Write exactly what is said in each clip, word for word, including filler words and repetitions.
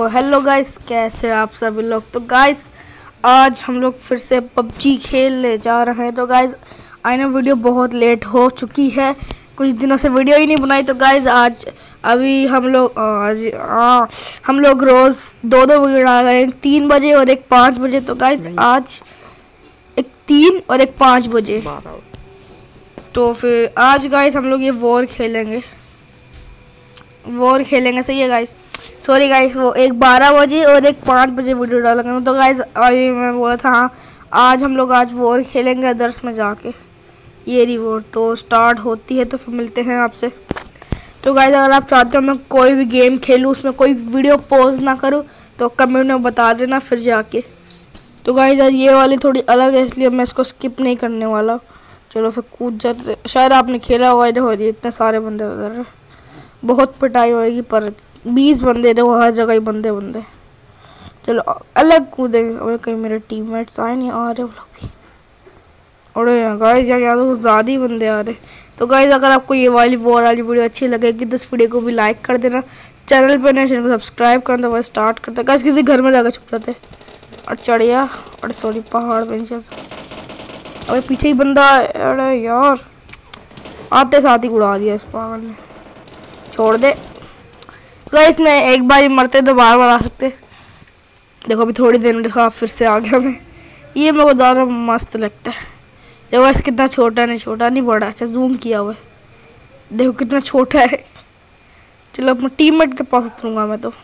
Hello guys, कैसे हैं आप सभी लोग। तो गाइस आज हम लोग फिर से पबजी खेलने जा रहे हैं। तो गाइस आई नो वीडियो बहुत लेट हो चुकी है, कुछ दिनों से वीडियो ही नहीं बनाई। तो गाइस आज अभी हम लोग आज आ, हम लोग रोज़ दो दो वीडियो डाल रहे हैं, एक तीन बजे और एक पाँच बजे। तो गाइस आज एक तीन और एक पाँच बजे। तो फिर आज गाइस हम लोग ये वॉर खेलेंगे वॉर खेलेंगे सही है गाइस। सॉरी गाइस, वो एक बारह बजे और एक पाँच बजे वीडियो डालेंगे। तो गाइस अभी मैं बोला था हाँ आज हम लोग आज वॉर खेलेंगे अदर्स में जाके। ये रिवॉर्ड तो स्टार्ट होती है, तो फिर मिलते हैं आपसे। तो गाइस अगर आप चाहते हो मैं कोई भी गेम खेलूँ, उसमें कोई वीडियो पॉज ना करूँ, तो कमेंट में बता देना फिर जाके। तो गाइस आज ये वाली थोड़ी अलग है, इसलिए मैं इसको स्किप नहीं करने वाला। चलो फिर कूद जाते। शायद आपने खेला होगा, इतने सारे बंदे उधर, बहुत पिटाई होएगी, पर बीस बंदे थे वो, हर जगह ही बंदे बंदे। चलो अलग कूदेंगे। और कहीं मेरे टीममेट्स आए नहीं, आ रहे वो लोग भी। अरे गाइस यार यहाँ तो ज़्यादा ही बंदे आ रहे। तो गाइस अगर आपको ये वाली वॉर वाली वीडियो अच्छी लगेगी तो इस वीडियो को भी लाइक कर देना, चैनल पर नए चैनल को सब्सक्राइब करना। तो बस स्टार्ट करते गाइस। किसी घर में जाकर छुप जाते और चढ़िया। अरे सॉरी पहाड़ पे नीचे। अरे पीछे ही बंदा। अरे यार आते साथ ही उड़ा दिया इस पागल ने। छोड़ दे गाइस, मैं एक बार ही मरते तो बार बार आ सकते। देखो अभी थोड़ी देर में देखा फिर से आ गया मैं। ये मेरे को ज़्यादा मस्त लगता है। देखो वैसे कितना छोटा नहीं छोटा नहीं बड़ा। अच्छा जूम किया हुआ है, देखो कितना छोटा है। चलो अपने टीममेट के पास उतरूंगा मैं। तो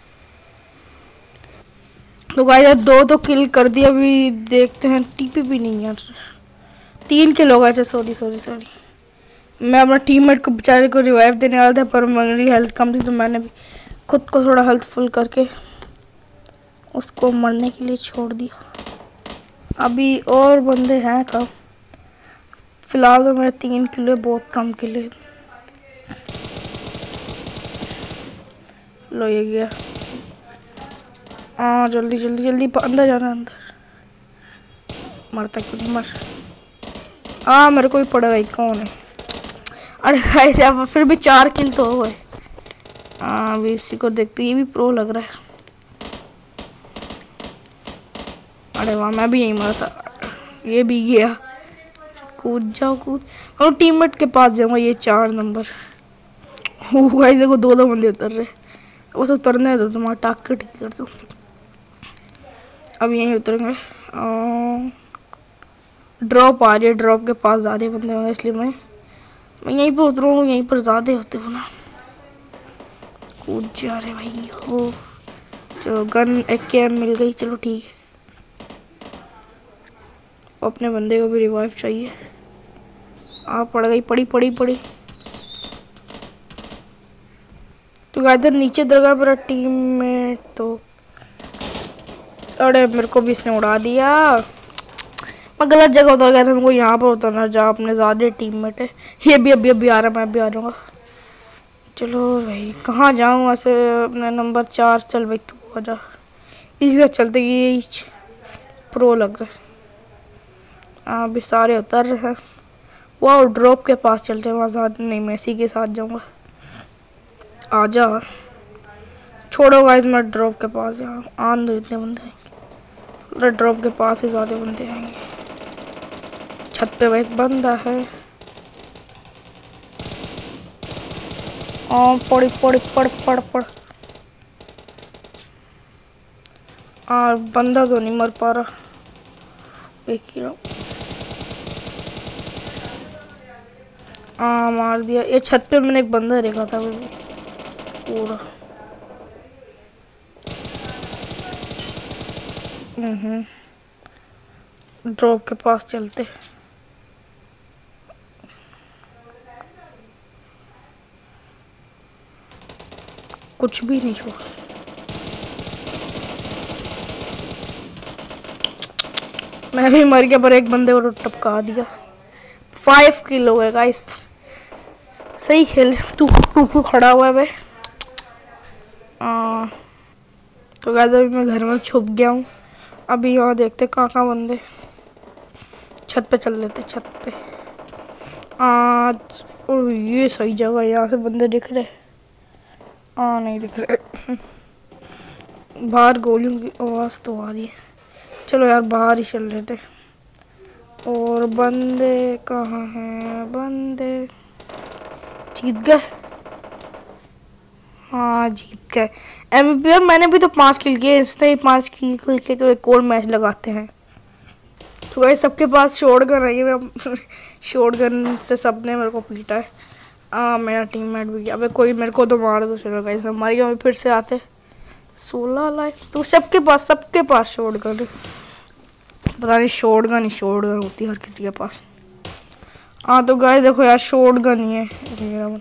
तो गाइस दो तो किल कर दिया। अभी देखते हैं। टीपी भी नहीं यार, तीन किल हो गए। अच्छा सॉरी सॉरी सॉरी मैं अपना टीममेट को बेचारे को रिवाइव देने वाला था, पर मेरी हेल्थ कम थी, तो मैंने भी खुद को थोड़ा हेल्थ फुल करके उसको मरने के लिए छोड़ दिया। अभी और बंदे हैं कब? फिलहाल तो मेरे तीन किलो, बहुत कम किलो। लो ये गया। हाँ जल्दी जल्दी जल्दी अंदर जाना, अंदर। मरता क्यों नहीं मर। हाँ मेरे को ही पड़ेगा ही, कौन है? अरे गाइस अब फिर भी चार किल तो हो गए। हाँ अभी इसी को देखते, ये भी प्रो लग रहा है। अरे वाह मैं भी यहीं मरा था। ये भी गया। कूद जाओ कूद। और टीममेट के पास जाऊंगा। ये चार नंबर। गाइस देखो दो दो बंदे उतर रहे। वो सब उतरने दो, तुम्हारा टाक कट कर दो। अब यहीं उतरेंगे। ड्रॉप आ रही है, ड्रॉप के पास ज़्यादा बंदे होंगे, इसलिए मैं मैं यहीं पर उतरूँगा। यहीं पर ज़्यादा होते हो ना। कूद जा रहे भाई हो। चलो गन एक के एम मिल गई। चलो ठीक है। अपने बंदे को भी रिवाइव चाहिए। आ पड़ गई, पड़ी पड़ी पड़ी। तो इधर नीचे दरगाह मेरा टीम में तो। अरे मेरे को भी इसने उड़ा दिया। मैं गलत जगह उतर गया था, मेरे को यहाँ पर उतरना जहाँ अपने ज़्यादा टीममेट है। ये भी अभी अभी आ रहा है, मैं भी आ जाऊँगा। चलो भाई कहाँ जाऊँ वैसे? अपना नंबर चार। चल भाई तू आ जा। इसी चलते ये प्रो लग रहा है। हाँ अभी सारे उतर रहे हैं। वो ड्रॉप के पास चलते हैं, वहाँ साथ नहीं, मैं इसी के साथ जाऊँगा। आ जा। छोड़ो गाइस मैं ड्रॉप के पास जाऊँ। आन दो, इतने बंदे आएंगे। ड्रॉप के पास ही ज़्यादा बंदे आएंगे। छत पे एक बंदा है। हाँ पड़ी पड़ी पड़ पड़ पड़। हाँ बंदा तो नहीं मर पा रहा। एक ही हाँ मार दिया। ये छत पे मैंने एक बंदा देखा था पूरा। हम्म ड्रॉप के पास चलते। कुछ भी नहीं छोड़। मैं भी मर गया, पर एक बंदे को टपका दिया। फाइव किल हो गए गाइस। सही खेल। तू तू खड़ा हुआ है भाई। तो गाइस अभी मैं घर में छुप गया हूँ। अभी यहाँ देखते कहाँ कहाँ बंदे। छत पे चल लेते, छत पे। आज और ये सही जगह, यहाँ से बंदे दिख रहे। हाँ नहीं दिख रहे। बाहर गोलियों की आवाज़ तो आ रही है। चलो यार बाहर ही चल लेते। और बंदे कहाँ हैं? बंदे जीत गए। हाँ जीत गए एमवीपी। और मैंने भी तो पांच किल किए, इसने ही पांच किल किए, तो एक और मैच लगाते हैं। तो भाई सबके पास शॉटगन है, ये शॉटगन से सबने मेरे को पीटा है। हाँ मेरा टीममेट भी गया। अबे कोई मेरे को तो मार दो। चलो गाइस मैं मर गया, फिर से आते। सोलह लाइफ तो सबके पास सबके पास शॉटगन है। पता नहीं शॉटगन ही शॉटगन होती है हर किसी के पास। हाँ तो गाइस देखो यार शॉटगन ही है।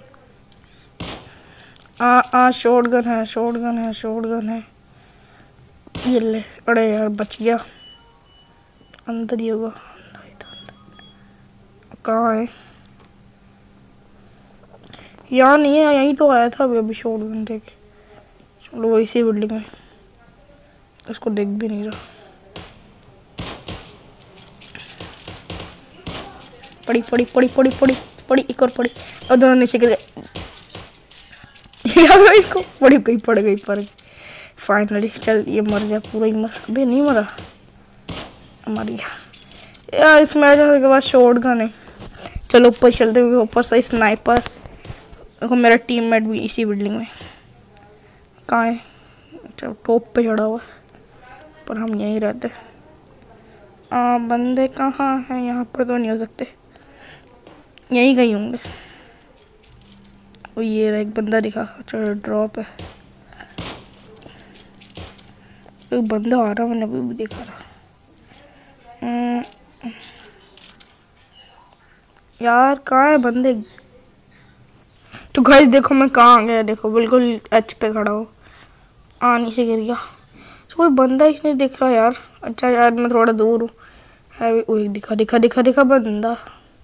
आ आ शॉटगन है, शॉटगन है, शॉटगन है। ये ले। अरे यार बच गया। अंदर ही होगा। कहाँ है? यहाँ नहीं है, यहीं तो आया था अभी अभी शॉटगन देख। चलो वो इसी बिल्डिंग में। उसको देख भी नहीं रहा। पड़ी पड़ी पड़ी पड़ी पड़ी पड़ी एक और पड़ी। और दोनों नीचे गिर गए। यार इसको पड़ी गई पड़ गई पड़ गई फाइनली। चल ये मर जाए पूरा ही मर। अबे नहीं मरा, मर गया यार। इस मैच में के बाद शॉटगन है। चलो ऊपर चलते हुए, ऊपर से स्नाइपर। देखो मेरा टीममेट भी इसी बिल्डिंग में। कहाँ है? चलो टॉप पे चढ़ा हुआ, पर हम यहीं रहते। आ, बंदे कहाँ हैं? यहाँ पर तो नहीं हो सकते, यहीं कहीं होंगे। वो ये रहा एक बंदा दिखा। चलो ड्रॉप है। एक बंदा आ रहा, मैंने अभी भी देखा था। यार कहाँ है बंदे? तो गाइस देखो मैं कहाँ आ गया। देखो बिल्कुल एच पे खड़ा हो। आ नीचे गिर गया। तो कोई बंदा ही नहीं दिख रहा यार। अच्छा यार मैं थोड़ा दूर हूँ। है वो एक दिखा दिखा दिखा दिखा बंदा।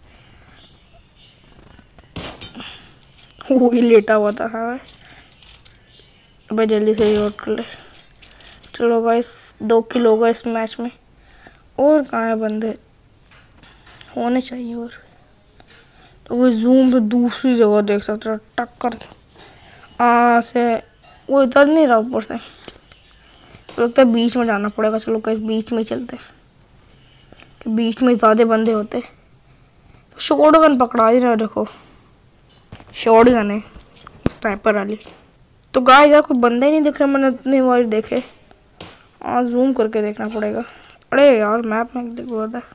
वो ही लेटा हुआ था। हाँ अबे जल्दी से रिलोड कर ले। चलो गाइस दो किल होगा इस मैच में। और कहाँ है बंदे? होने चाहिए और। तो वो जूम पे दूसरी जगह देख सकते हो टक्कर आ से। वो इधर नहीं रहा ऊपर से। तो लगता है बीच में जाना पड़ेगा। चलो गाइस बीच में चलते कि बीच में ज़्यादा बंदे होते। तो शॉटगन पकड़ा ही रहा। देखो शॉटगन है स्नाइपर वाली। तो गाइस यार कोई बंदे ही नहीं दिख रहे। मैंने इतनी बार देखे। हाँ जूम करके देखना पड़ेगा। अरे यार मैप में देख रहा था।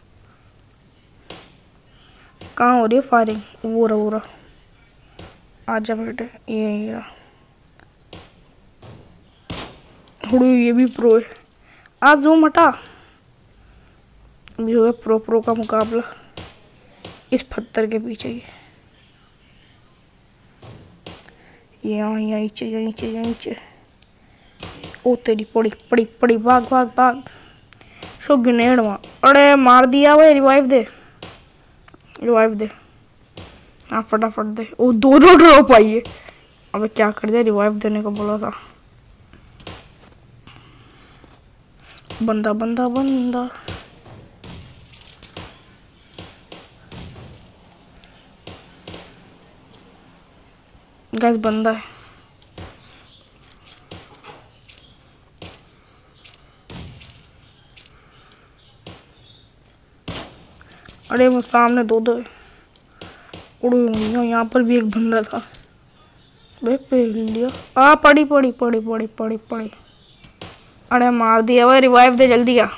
कहाँ हो रही है फायरिंग? वो रहा वो रहा। आजा बेटे ये ये रहा। ये भी प्रो है। आज जूम हटा। अभी हो गया प्रो प्रो का मुकाबला इस पत्थर के पीछे ही। यहाँ यहाँ नीचे यहाँ नीचे यहाँ नीचे। ओ तेरी पड़ी पड़ी पड़ी भाग भाग भाग। सो ग्रेनेड वहाँ। अरे मार दिया भाई। रिवाइव दे रिवाइव दे। हाँ फटाफट दे। ओ दोनों ड्रॉप आई है। अबे क्या कर दिया? रिवाइव देने को बोला था। बंदा बंदा बंदा। गैस बंदा है। अरे वो सामने दो दो। उड़ो यहाँ पर भी एक बंदा था। बे पे लिया। आ पड़ी पड़ी पड़ी पड़ी पड़ी पड़ी। अरे मार दिया भाई। रिवाइव दे जल्दी आ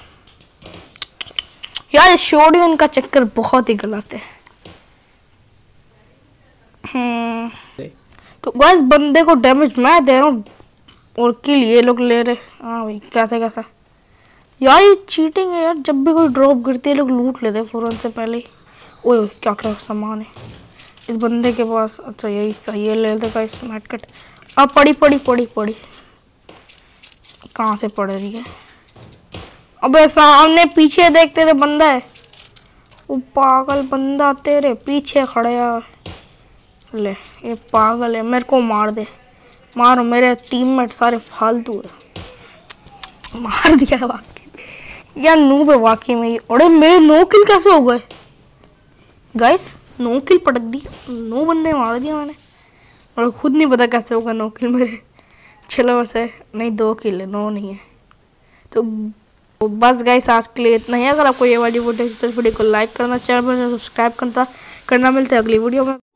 यार। शॉटगन का चक्कर बहुत ही गलत है। हम्म तो गाइस बंदे को डैमेज मैं दे रहा हूँ और किल ये लोग ले रहे। हाँ भाई कैसे कैसा यार ये चीटिंग है यार। जब भी कोई ड्रॉप गिरती है लोग लूट लेते हैं फौरन से पहले ही। ओए क्या क्या सामान है इस बंदे के पास? अच्छा यही सही है, ले लेते गाइस मैटकट। अब पड़ी पड़ी पड़ी पड़ी। कहाँ से पड़ रही है? अबे सामने पीछे देख तेरे बंदा है। वो पागल बंदा तेरे पीछे खड़ा है। ले ये पागल है। मेरे को मार दे। मारो। मेरे टीममेट सारे फालतू है। मार दिया वाकई यार। नूब है वाकई में। अरे मेरे नो किल कैसे हो गए गाइस? नो किल पटक दी। नो बंदे मार दिया मैंने और खुद नहीं पता कैसे होगा नो किल मेरे। चलो वैसे नहीं, दो किले, नौ नहीं है। तो बस गाइस आज के लिए इतना ही। अगर आपको ये वाली वीडियो अच्छी तो वीडियो को लाइक करना, चैनल पर सब्सक्राइब करना करना मिलता है अगली वीडियो में।